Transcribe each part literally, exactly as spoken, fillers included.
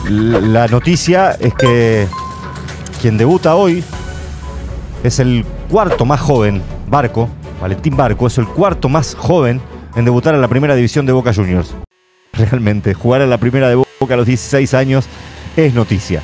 La noticia es que quien debuta hoy es el cuarto más joven, Barco, Valentín Barco, es el cuarto más joven en debutar en la primera división de Boca Juniors. Realmente, jugar en la primera de Boca a los dieciséis años es noticia.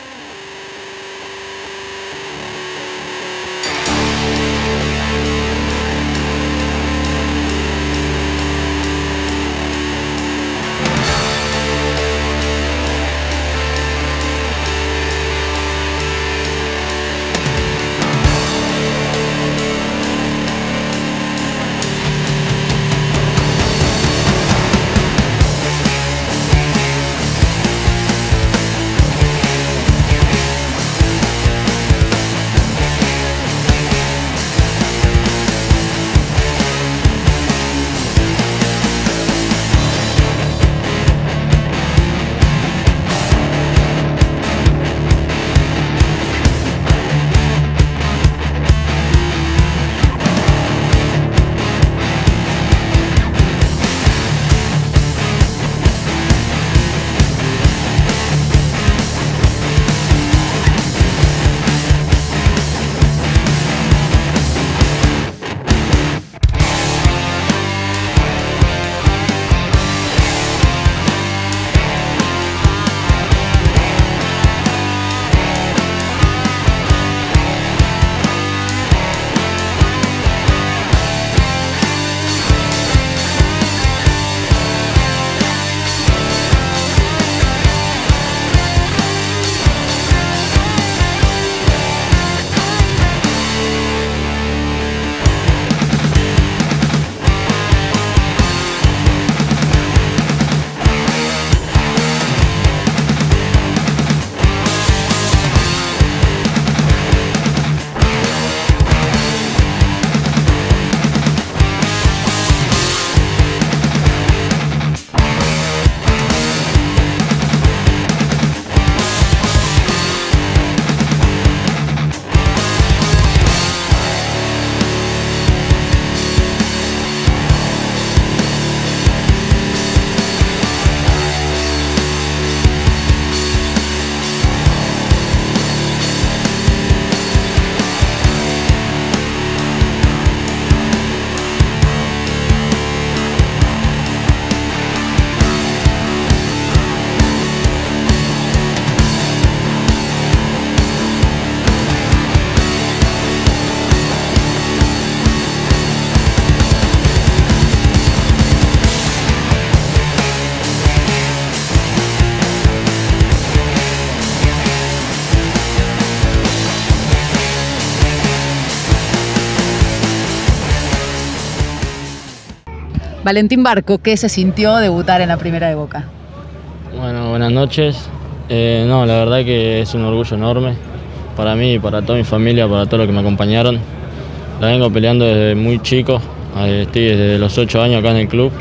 Valentín Barco, ¿qué se sintió debutar en la primera de Boca? Bueno, buenas noches. Eh, no, la verdad que es un orgullo enorme para mí, para toda mi familia, para todos los que me acompañaron. La vengo peleando desde muy chico, estoy desde los ocho años acá en el club.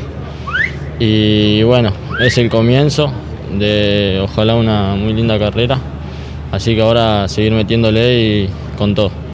Y bueno, es el comienzo de ojalá una muy linda carrera. Así que ahora seguir metiéndole y con todo.